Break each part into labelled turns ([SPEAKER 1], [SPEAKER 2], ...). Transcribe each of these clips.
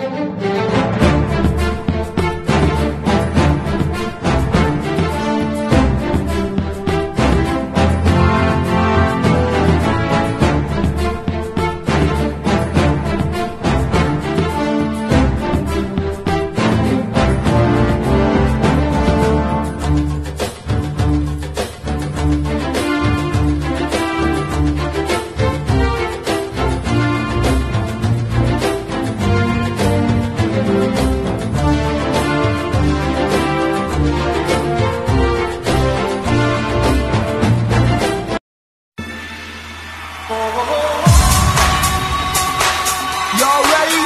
[SPEAKER 1] Y'all ready?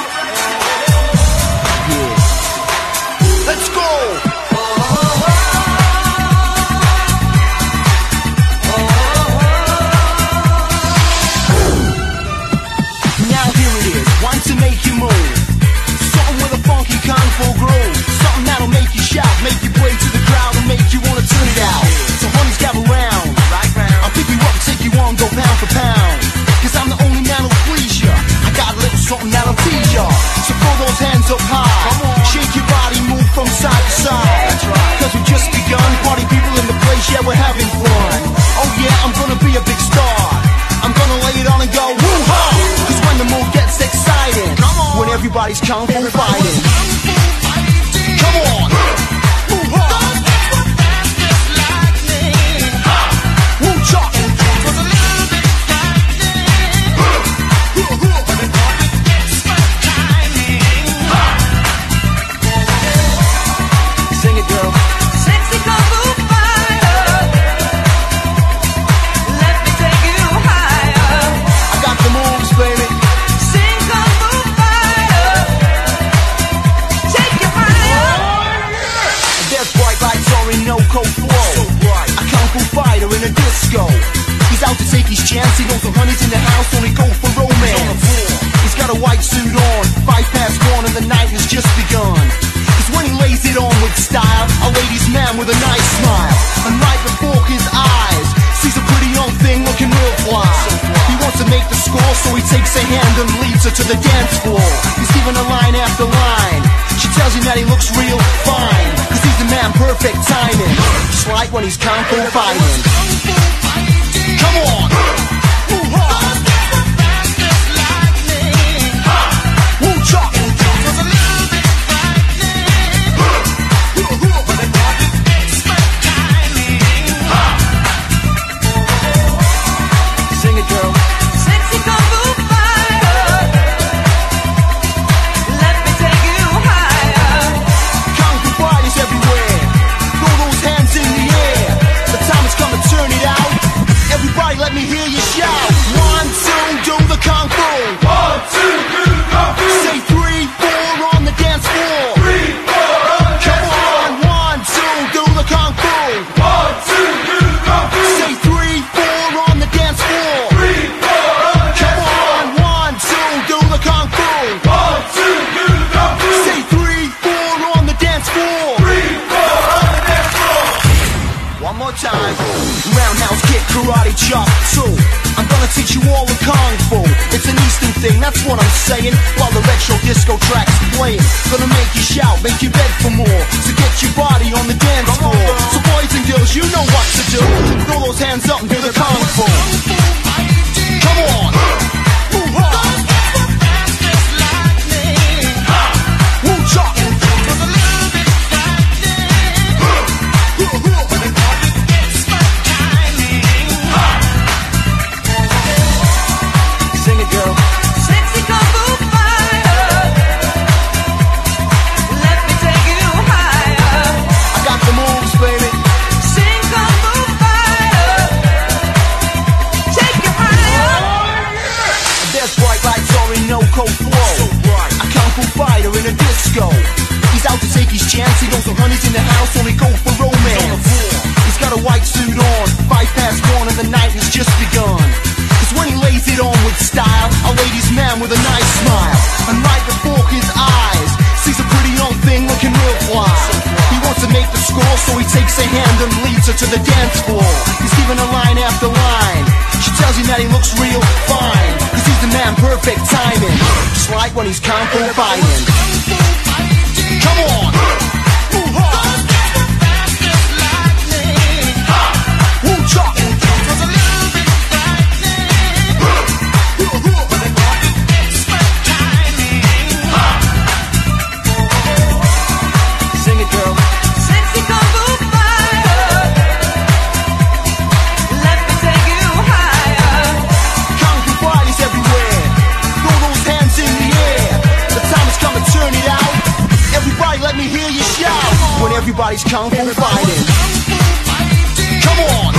[SPEAKER 1] Yeah. Let's go! Now here it is, one to make you move. Something with a funky kung fu groove. Something that'll make you shout, make you play to the crowd, and make you wanna turn it out. So honeys, gather round. I'll pick you up and take you on, go pound for pound. Cause I'm the only man who'll please ya. I got a little something that'll tease ya. So throw those hands up high. Shake your body, move from side to side. Cause we've just begun. Party people in the place, yeah, we're having fun. Oh yeah, I'm gonna be a big star. I'm gonna lay it on and go woo-ha. Cause when the move gets exciting, when everybody's kung fu fighting. Come on! Woo-ha! Woo-cha! Sing it, girl.
[SPEAKER 2] Sexy kung fu fighter, let me take you higher.
[SPEAKER 1] I got the moves, baby.
[SPEAKER 2] Sing kung fu fighter, take you higher.
[SPEAKER 1] There's bright lights on in no cold flow. A kung fu fighter in a disco. He's out to take his chance. He knows the honey's in the house, only go for romance. He's got a white suit on, 1:05 and the night has just begun. Cause when he lays it on with style, a ladies' man with a nice smile. And right before his eyes, sees a pretty young thing looking real fly. He wants to make the score, so he takes her hand and leads her to the dance floor. He's giving her line after line. She tells him that he looks real fine, cause he's the man, perfect timing. Just like when he's kung fu fighting. Come on! Woo-ha! Woo-cha! Sing it, girl.
[SPEAKER 2] Sexy kung fu fighter, let me take you higher.
[SPEAKER 1] Kung fu fighters everywhere. Throw those hands in the air. The time has come to turn it out. Everybody let me hear you shout. 1, 2, do the kung fu. 1, 2, do the kung fu. Say 3, 4 on the dance floor. 3, 4. Come on. 1, 2, do the kung fu. 1, 2, do the kung fu. Say 3, 4 on the dance floor. 3, 4. Come on. 1, 2, do the kung fu. 1, 2, do the kung fu. Say 3, 4 on the dance floor. 3, 4 on the dance floor. One more time. Roundhouse kick, karate chop, 2. I'm gonna teach you all the kung fu. It's an Eastern thing, that's what I'm saying. While the retro disco tracks playing, gonna make you shout, make you beg for more. So get your body on the dance floor. So boys and girls, you know what to do. Throw those hands up and do the kung fu. Come on. Woo-ha. Woo-cha. Sing it, girl.
[SPEAKER 2] Sexy kung fu fighter, let me take you higher.
[SPEAKER 1] I got the moves, baby.
[SPEAKER 2] Sing kung fu fighter, take you higher.
[SPEAKER 1] There's bright lights on in no cold flow. A kung fu fighter in a disco. He's out to take his chance. He knows the honey's in the house, only go for romance. He's got a white suit on, 1:05 and the night has just begun. Cause when he lays it on with style, a ladies' man with a nice smile. And right before his eyes, sees a pretty young thing looking real fly. He wants to make the score, so he takes her hand and leads her to the dance floor. He's giving her line after line. She tells him that he looks real fine, cause he's the man, perfect timing. Just like when he's kung fu fighting. Come on. Everybody's kung fu fighting. Come on.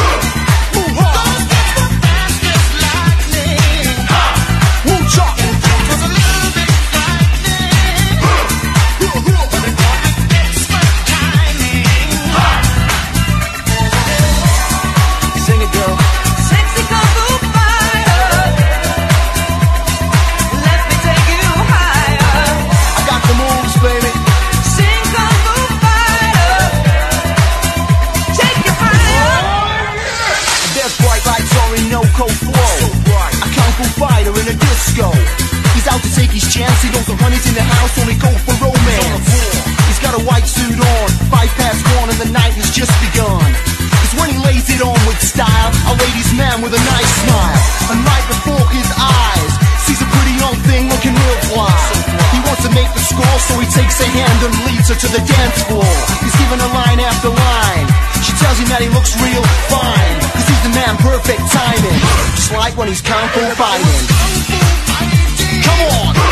[SPEAKER 1] Sing it, girl.
[SPEAKER 2] Sexy kung fu fighter, let me take you higher.
[SPEAKER 1] I got the moves, baby.
[SPEAKER 2] Sing kung fu fighter, take you higher.
[SPEAKER 1] There's bright lights Orinoco flow. A kung fu fighter in a disco. He's out to take his chance. He knows the honey's in the house, only go for romance. He's got a white suit on, 1:05 and the night has just begun. Cause when he lays it on with style, a ladies' man with a nice smile. And right before his eyes, sees a pretty young thing looking real fly. He wants to make the score, so he takes her hand and leads her to the dance floor. He's giving her line after line. She tells him that he looks real fine, cause he's the man, perfect timing. Just like when he's kung fu fighting. Come on.